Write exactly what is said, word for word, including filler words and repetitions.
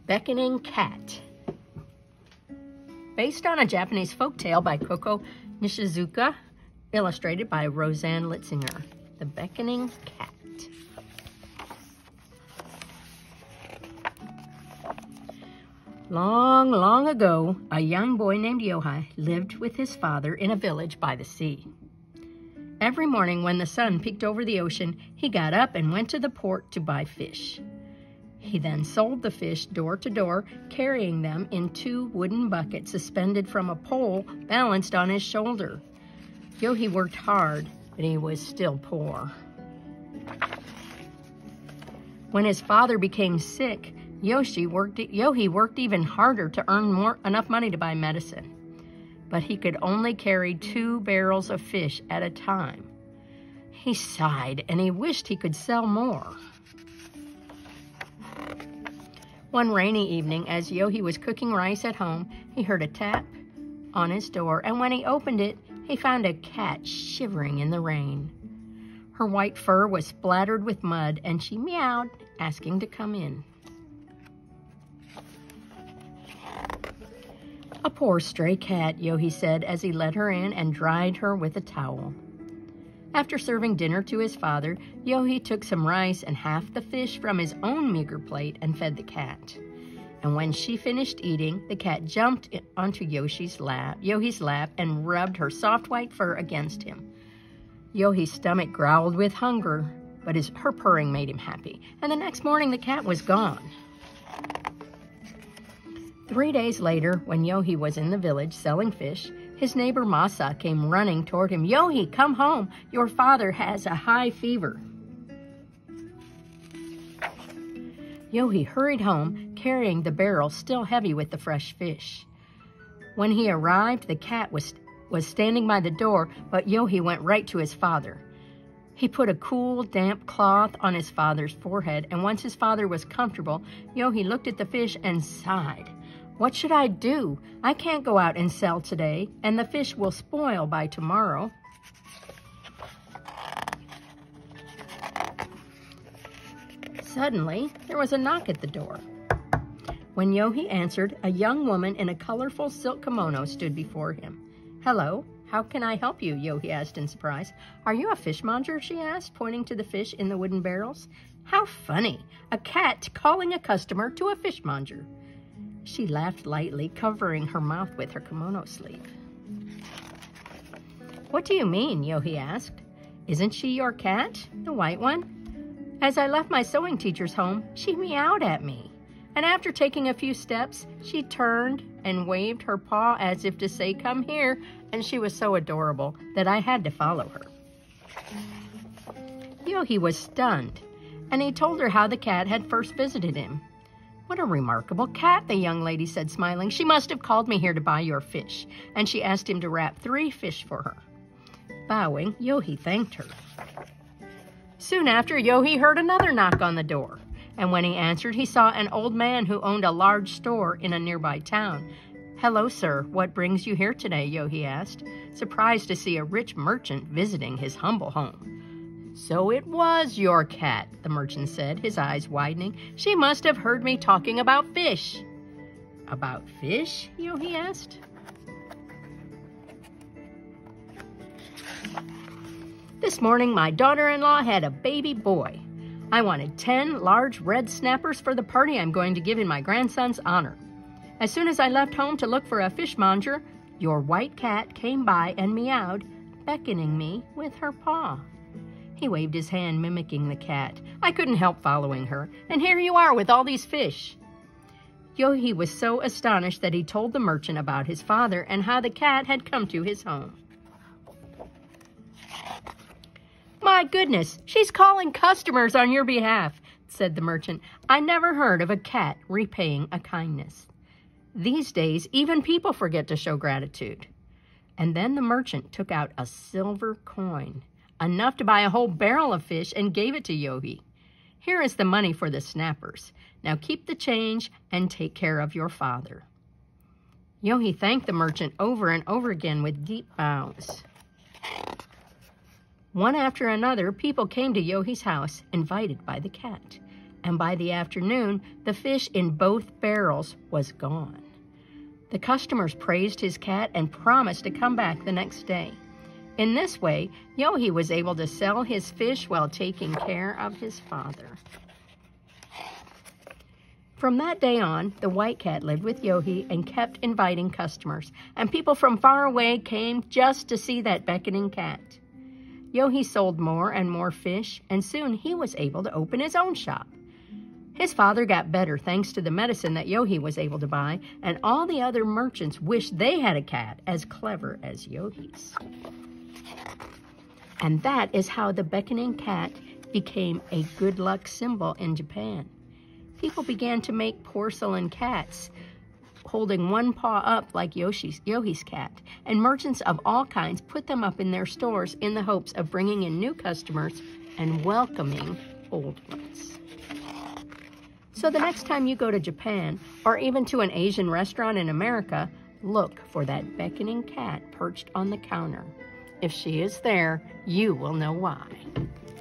Beckoning Cat. Based on a Japanese folk tale by KokoNishizuka, illustrated by Roseanne Litzinger. The Beckoning Cat. Long, long ago, a young boy named Yohei lived with his father in a village by the sea. Every morning when the sun peeked over the ocean, he got up and went to the port to buy fish. He then sold the fish door to door, carrying them in two wooden buckets suspended from a pole balanced on his shoulder. Yohei worked hard, but he was still poor. When his father became sick, Yoshi worked, Yohei worked even harder to earn more, enough money to buy medicine. But he could only carry two barrels of fish at a time. He sighed and he wished he could sell more. One rainy evening, as Yohei was cooking rice at home, he heard a tap on his door, and when he opened it, he found a cat shivering in the rain. Her white fur was splattered with mud, and she meowed, asking to come in. "A poor stray cat," Yohei said as he let her in and dried her with a towel. After serving dinner to his father, Yohei took some rice and half the fish from his own meager plate and fed the cat. And when she finished eating, the cat jumped onto Yoshi's lap, Yohei's lap and rubbed her soft white fur against him. Yohei's stomach growled with hunger, but his, her purring made him happy. And the next morning, the cat was gone. Three days later, when Yohei was in the village selling fish, his neighbor Masa came running toward him. "Yohei, come home. Your father has a high fever." Yohei hurried home, carrying the barrel still heavy with the fresh fish. When he arrived, the cat was, was standing by the door, but Yohei went right to his father. He put a cool, damp cloth on his father's forehead, and once his father was comfortable, Yohei looked at the fish and sighed. "What should I do? I can't go out and sell today, and the fish will spoil by tomorrow." Suddenly, there was a knock at the door. When Yohei answered, a young woman in a colorful silk kimono stood before him. "Hello, how can I help you?" Yohei asked in surprise. "Are you a fishmonger?" she asked, pointing to the fish in the wooden barrels. "How funny! A cat calling a customer to a fishmonger." She laughed lightly, covering her mouth with her kimono sleeve. "What do you mean?" Yohei asked. "Isn't she your cat, the white one? As I left my sewing teacher's home, she meowed at me. And after taking a few steps, she turned and waved her paw as if to say, 'Come here,' and she was so adorable that I had to follow her." Yohei was stunned, and he told her how the cat had first visited him. "What a remarkable cat," the young lady said, smiling. "She must have called me here to buy your fish," and she asked him to wrap three fish for her. Bowing, Yohei thanked her. Soon after, Yohei heard another knock on the door, and when he answered, he saw an old man who owned a large store in a nearby town. "Hello, sir. What brings you here today?" Yohei asked, surprised to see a rich merchant visiting his humble home. "So it was your cat," the merchant said, his eyes widening. "She must have heard me talking about fish." "About fish?" Yohei asked. "This morning, my daughter-in-law had a baby boy. I wanted ten large red snappers for the party I'm going to give in my grandson's honor. As soon as I left home to look for a fishmonger, your white cat came by and meowed, beckoning me with her paw." He waved his hand, mimicking the cat. "I couldn't help following her, and here you are with all these fish." Yohei was so astonished that he told the merchant about his father and how the cat had come to his home. "My goodness, she's calling customers on your behalf," said the merchant. "I never heard of a cat repaying a kindness. These days, even people forget to show gratitude." And then the merchant took out a silver coin, enough to buy a whole barrel of fish, and gave it to Yohei. "Here is the money for the snappers. Now keep the change and take care of your father." Yohei thanked the merchant over and over again with deep bows. One after another, people came to Yohei's house, invited by the cat. and by the afternoon, the fish in both barrels was gone. The customers praised his cat and promised to come back the next day. In this way, Yohi was able to sell his fish while taking care of his father. From that day on, the white cat lived with Yohi and kept inviting customers, and people from far away came just to see that beckoning cat. Yohi sold more and more fish, and soon he was able to open his own shop. His father got better thanks to the medicine that Yohi was able to buy, and all the other merchants wished they had a cat as clever as Yohi's. And that is how the beckoning cat became a good luck symbol in Japan. People began to make porcelain cats, holding one paw up like Yoshi's, Yohi's cat, and merchants of all kinds put them up in their stores in the hopes of bringing in new customers and welcoming old ones. So the next time you go to Japan, or even to an Asian restaurant in America, look for that beckoning cat perched on the counter. If she is there, you will know why.